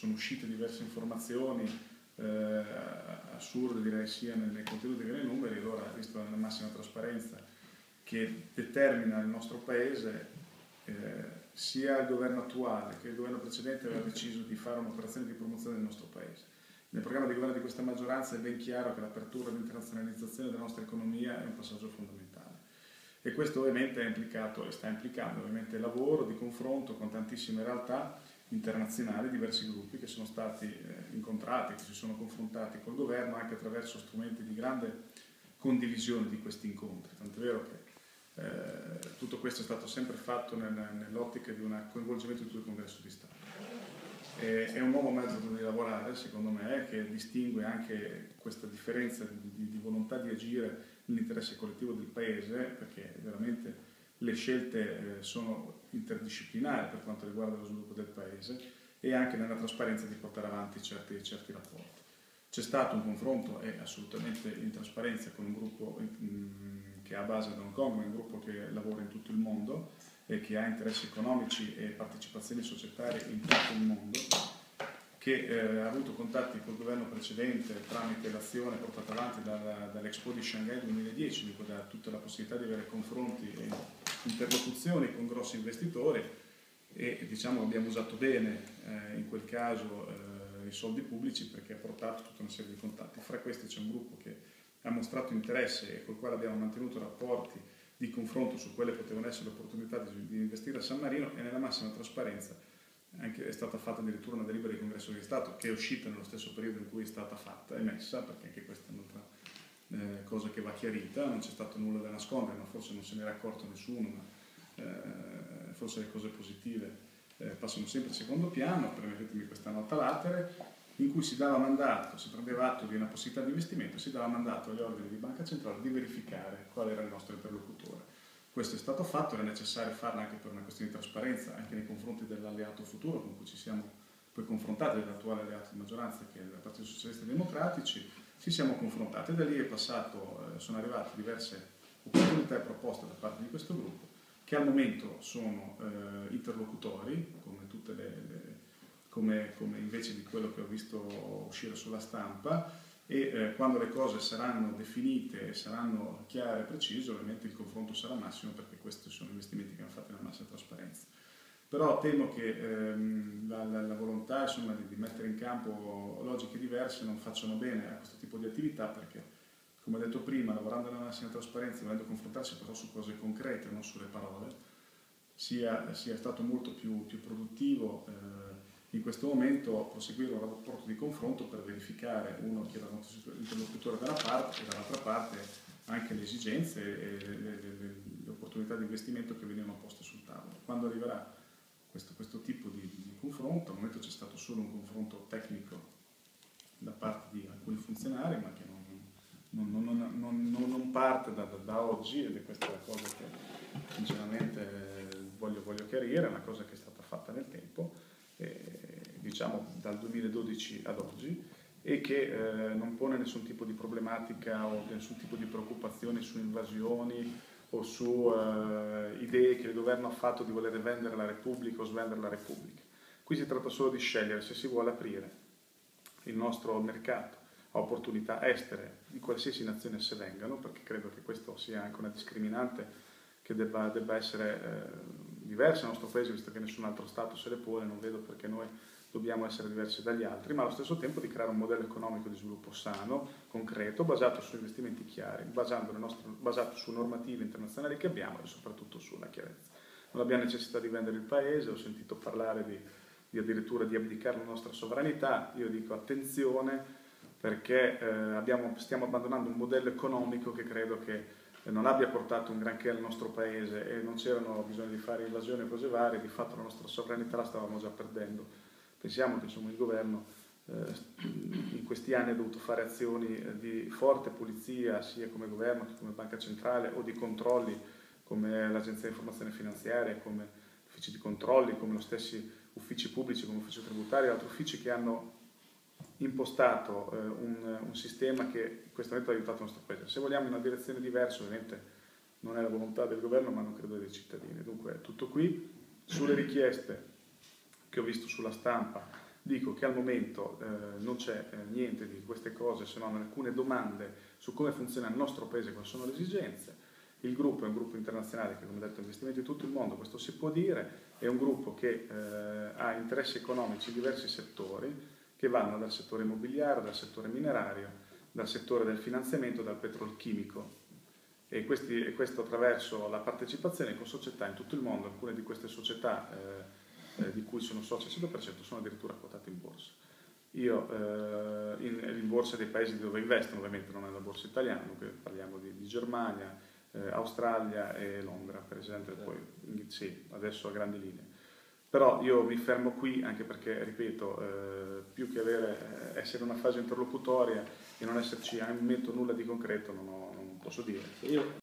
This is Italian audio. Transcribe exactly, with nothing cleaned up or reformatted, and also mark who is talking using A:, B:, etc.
A: sono uscite diverse informazioni eh, assurde, direi, sia nei contenuti che nei numeri. Allora, visto la massima trasparenza che determina il nostro Paese, eh, sia il governo attuale che il governo precedente aveva deciso di fare un'operazione di promozione del nostro Paese. Nel programma di governo di questa maggioranza è ben chiaro che l'apertura e l'internazionalizzazione della nostra economia è un passaggio fondamentale. E questo ovviamente è implicato e sta implicando ovviamente lavoro di confronto con tantissime realtà internazionali, diversi gruppi che sono stati eh, incontrati, che si sono confrontati col governo anche attraverso strumenti di grande condivisione di questi incontri. Tant'è vero che eh, tutto questo è stato sempre fatto nel, nell'ottica di un coinvolgimento di tutto il congresso di Stato. E, è un nuovo metodo di lavorare, secondo me, che distingue anche questa differenza di, di, di volontà di agire nell'interesse collettivo del Paese, perché veramente le scelte eh, sono interdisciplinari per quanto riguarda lo sviluppo del Paese, e anche nella trasparenza di portare avanti certi, certi rapporti. C'è stato un confronto, e assolutamente in trasparenza, con un gruppo mh, che ha base ad Hong Kong, un gruppo che lavora in tutto il mondo e che ha interessi economici e partecipazioni societarie in tutto il mondo, che eh, ha avuto contatti col governo precedente tramite l'azione portata avanti dall'Expo di Shanghai duemiladieci, di cui dà tutta la possibilità di avere confronti e interlocuzioni con grossi investitori, e diciamo abbiamo usato bene eh, in quel caso eh, i soldi pubblici, perché ha portato tutta una serie di contatti. Fra questi c'è un gruppo che ha mostrato interesse e col quale abbiamo mantenuto rapporti di confronto su quelle potevano essere le opportunità di, di investire a San Marino, e nella massima trasparenza. Anche è stata fatta addirittura una delibera di congresso di Stato che è uscita nello stesso periodo in cui è stata fatta, emessa, perché anche questa è un'altra eh, cosa che va chiarita. Non c'è stato nulla da nascondere, ma forse non se ne era accorto nessuno, ma eh, forse le cose positive eh, passano sempre in secondo piano. Permettetemi questa nota latere, in cui si dava mandato, si prendeva atto di una possibilità di investimento, si dava mandato agli organi di Banca Centrale di verificare qual era il nostro interlocutore. Questo è stato fatto, era necessario farlo anche per una questione di trasparenza, anche nei confronti dell'alleato futuro con cui ci siamo poi confrontati, dell'attuale alleato di maggioranza che è il Partito Socialista Democratici. Ci siamo confrontati e da lì è passato, eh, sono arrivate diverse opportunità e proposte da parte di questo gruppo, che al momento sono eh, interlocutori, come tutte le, le come, come invece di quello che ho visto uscire sulla stampa, e eh, quando le cose saranno definite e saranno chiare e precise, ovviamente il confronto sarà massimo, perché questi sono investimenti che hanno fatto nella massima trasparenza. Però temo che ehm, la, la, la volontà insomma, di, di mettere in campo logiche diverse non facciano bene a questo tipo di attività, perché, come ho detto prima, lavorando nella massima trasparenza, volendo confrontarsi però su cose concrete, non sulle parole, sia, sia stato molto più, più produttivo eh, in questo momento proseguire un rapporto di confronto per verificare, uno, chi era il nostro interlocutore da una parte, e dall'altra parte anche le esigenze e le, le, le opportunità di investimento che venivano poste sul tavolo. Quando arriverà questo, questo tipo di, di confronto, al momento c'è stato solo un confronto tecnico da parte di alcuni funzionari, ma che non, non, non, non, non, non parte da, da, da oggi, ed è questa la cosa che sinceramente voglio, voglio chiarire, è una cosa che è stata fatta nel tempo, diciamo dal duemiladodici ad oggi, e che eh, non pone nessun tipo di problematica o nessun tipo di preoccupazione su invasioni o su eh, idee che il governo ha fatto di voler vendere la Repubblica o svendere la Repubblica. Qui si tratta solo di scegliere se si vuole aprire il nostro mercato a opportunità estere di qualsiasi nazione esse vengano, perché credo che questo sia anche una discriminante che debba, debba essere eh, diversa nel nostro Paese, visto che nessun altro Stato se le pone. Non vedo perché noi dobbiamo essere diversi dagli altri, ma allo stesso tempo di creare un modello economico di sviluppo sano, concreto, basato su investimenti chiari, basando le nostre, basato su normative internazionali che abbiamo e soprattutto sulla chiarezza. Non abbiamo necessità di vendere il Paese, ho sentito parlare di, di addirittura di abdicare la nostra sovranità. Io dico attenzione, perché eh, abbiamo, stiamo abbandonando un modello economico che credo che non abbia portato un granché al nostro Paese, e non c'erano bisogno di fare invasioni e cose varie. Di fatto la nostra sovranità la stavamo già perdendo. Pensiamo che insomma, il governo eh, in questi anni ha dovuto fare azioni di forte pulizia, sia come governo che come banca centrale, o di controlli come l'Agenzia di Informazione Finanziaria, come uffici di controlli, come lo stessi uffici pubblici, come l'ufficio tributario e altri uffici che hanno impostato eh, un, un sistema che in questo momento ha aiutato il nostro Paese. Se vogliamo in una direzione diversa, ovviamente non è la volontà del governo, ma non credo dei cittadini. Dunque è tutto qui. Sulle richieste che ho visto sulla stampa Dico che al momento eh, non c'è eh, niente di queste cose, se non alcune domande su come funziona il nostro paese, quali sono le esigenze. Il gruppo è un gruppo internazionale che, come detto, ha investimenti in tutto il mondo, questo si può dire, è un gruppo che eh, ha interessi economici in diversi settori, che vanno dal settore immobiliare, dal settore minerario, dal settore del finanziamento, dal petrolchimico. E, questi, e questo attraverso la partecipazione con società in tutto il mondo. Alcune di queste società eh, eh, di cui sono socio al cento per cento sono addirittura quotate in borsa. Io eh, in, in borsa dei paesi dove investono, ovviamente non è la borsa italiana, dunque parliamo di, di Germania, eh, Australia e Londra per esempio, poi sì, adesso a grandi linee. Però io mi fermo qui anche perché, ripeto, eh, più che avere, eh, essere in una fase interlocutoria e non esserci al momento nulla di concreto, non, ho, non posso dire.
B: Io